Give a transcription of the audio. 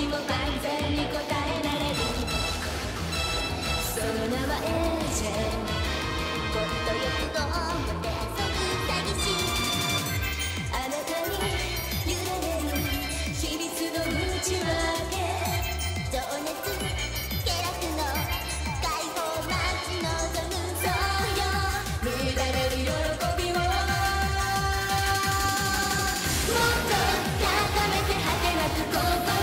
も完全に答えられる。その名はエージェル。もっと欲望を持て遊ぶ詐欺師。あなたに揺られる秘密の内訳。情熱気楽の解放待ち望む。そうよ乱れる喜びをもっと高めて果てなく心